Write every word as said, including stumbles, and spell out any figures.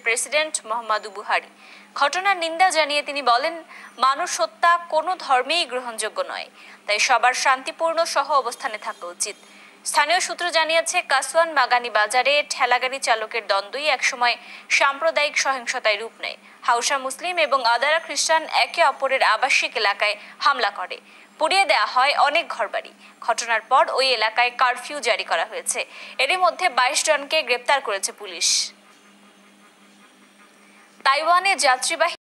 President মোহাম্মদু বুহারি। ঘটনার নিন্দা জানিয়ে তিনি বলেন, মানুষ হত্যা কোনো ধর্মেই গ্রহণযোগ্য নয়, তাই সবার শান্তিপূর্ণ সহ অবস্থানে থাকা উচিত। স্থানীয় সূত্র জানিয়েছে, কাসওয়ান বাগানী বাজারে ঠেলাগাড়ি চালকের দ্বন্দ্বই একসময় সাম্প্রদায়িক সহিংসতায় রূপ নেয়। হাউসা মুসলিম এবং আদারা খ্রিস্টান একে অপরের আবাসিক এলাকায় হামলা করে, পুড়িয়ে দেওয়া হয় অনেক ঘরবাড়ি। ঘটনার পর ওই এলাকায় কারফিউ জারি করা হয়েছে। এরই মধ্যে বাইশ জনকে গ্রেপ্তার করেছে পুলিশ। তাইওয়ানে যাত্রীবাহী